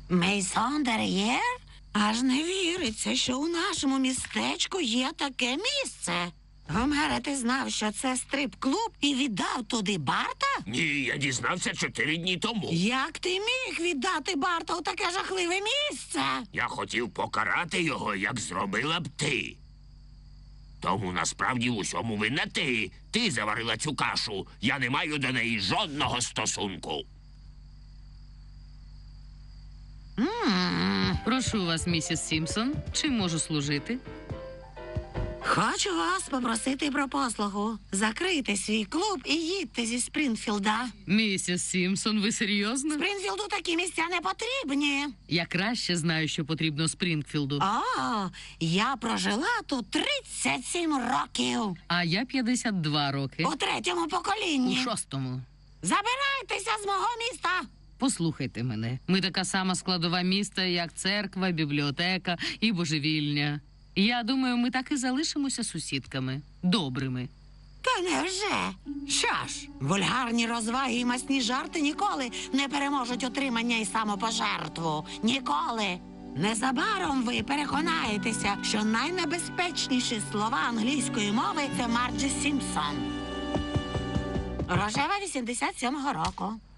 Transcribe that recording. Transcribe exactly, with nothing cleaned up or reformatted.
Мейсон Дер'єр? Аж не віриться, що у нашому містечку є таке місце. Гомере, ти знав, що це стрип-клуб і віддав туди Барта? Ні, я дізнався чотири дні тому. Як ти міг віддати Барта у таке жахливе місце? Я хотів покарати його, як зробила б ти. Тому насправді в усьому винна ти. Ти заварила цю кашу. Я не маю до неї жодного стосунку. М. Прошу вас, місіс Сімпсон, чим можу служити? Хочу вас попросити про послугу. Закрийте свій клуб і їдьте зі Спрінфілда. Місіс Сімпсон, ви серйозно? Спрінфілду такі місця не потрібні. Я краще знаю, що потрібно Спрінгфілду. О, я прожила тут тридцять сім років. А я п'ятдесят два роки. У третьому У поколінні. шостому. Забирайтеся з мого міста. Послухайте мене. Ми така сама складова міста, як церква, бібліотека і божевільня. Я думаю, ми так і залишимося сусідками. Добрими. Та невже? Що ж, вульгарні розваги і масні жарти ніколи не переможуть отримання і самопожертву. Ніколи. Незабаром ви переконаєтеся, що найнебезпечніші слова англійської мови – це Марджі Сімпсон. Рожева вісімдесят сьомого року.